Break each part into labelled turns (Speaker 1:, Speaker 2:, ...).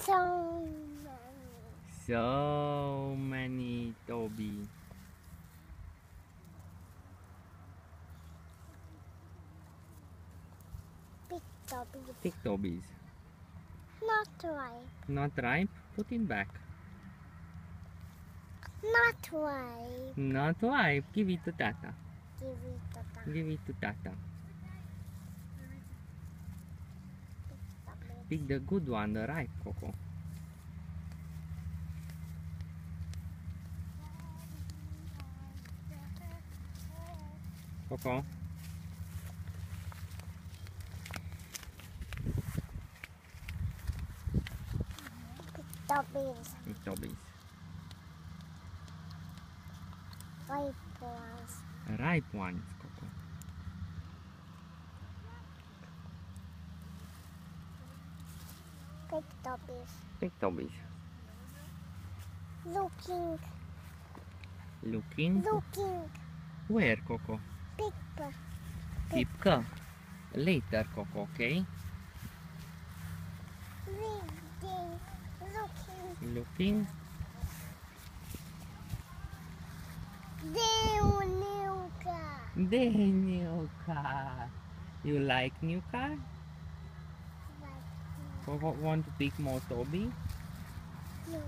Speaker 1: So many.
Speaker 2: So many, Toby.
Speaker 1: Big Tobies.
Speaker 2: Big Tobies.
Speaker 1: Not ripe.
Speaker 2: Not ripe? Put it back.
Speaker 1: Not ripe.
Speaker 2: Not ripe. Give it to Tata.
Speaker 1: Give it to Tata.
Speaker 2: Give it to Tata.
Speaker 1: Tobies.
Speaker 2: Pick the good one, the ripe Coco. Coco.
Speaker 1: Tobies.
Speaker 2: Big Tobies.
Speaker 1: Ripe ones.
Speaker 2: Ripe ones, Coco.
Speaker 1: Big Tobies.
Speaker 2: Big Tobies.
Speaker 1: Looking.
Speaker 2: Looking.
Speaker 1: Looking.
Speaker 2: Where, Coco?
Speaker 1: Big.
Speaker 2: Pipka. Later, Coco, okay?
Speaker 1: Reading. Looking.
Speaker 2: Looking.
Speaker 1: New car.
Speaker 2: The new car. You like new car? Coco want to pick more Toby?
Speaker 1: No.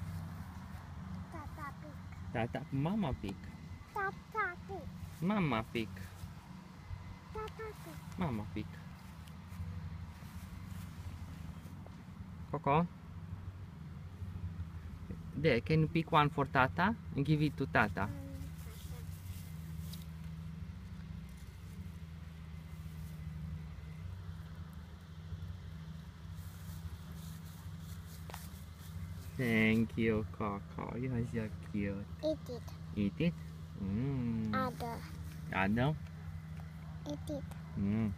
Speaker 1: Tata pick.
Speaker 2: Tata, Mama pick.
Speaker 1: Tata pick.
Speaker 2: Mama pick.
Speaker 1: Tata pick.
Speaker 2: Mama pick. Coco? There, can you pick one for Tata and give it to Tata? Thank you, Coco. You're so cute.
Speaker 1: Eat it.
Speaker 2: Eat it? Mmm.
Speaker 1: Other.
Speaker 2: Other?
Speaker 1: Eat it.
Speaker 2: Mmm.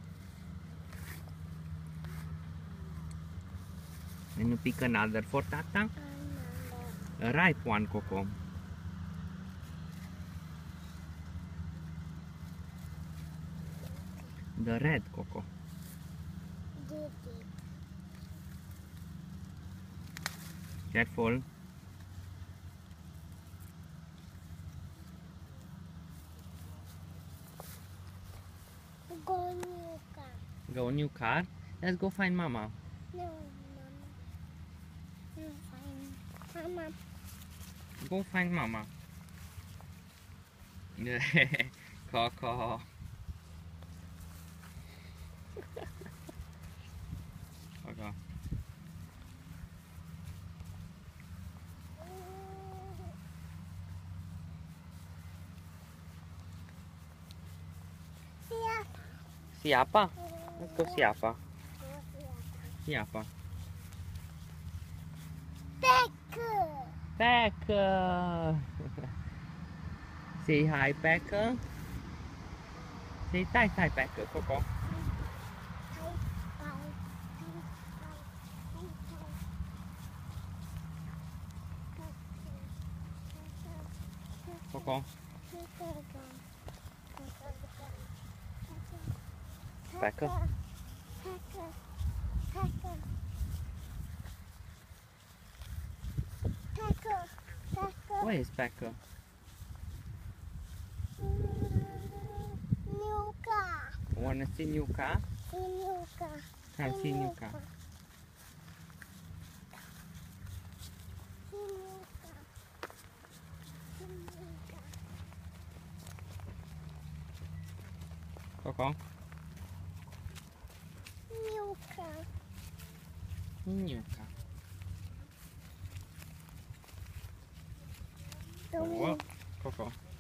Speaker 2: And you pick another for Tata?
Speaker 1: Another.
Speaker 2: A ripe one, Coco. The red, Coco.
Speaker 1: Did it.
Speaker 2: Careful.
Speaker 1: Go new car.
Speaker 2: Go new car. Let's go find Mama.
Speaker 1: No, Mama. No, fine. Mama.
Speaker 2: Go find Mama. Coco. Coco. Siapa? Let's go siapa. Siapa?
Speaker 1: Pecker.
Speaker 2: Packer. Say hi, Packer. Say tai tai, Packer, Coco. Coco. Packer. Where is Packer?
Speaker 1: New car.
Speaker 2: Wanna see new car?
Speaker 1: New car.
Speaker 2: Come see new car. Coco.
Speaker 1: New car.
Speaker 2: New car.
Speaker 1: The
Speaker 2: What? Coco.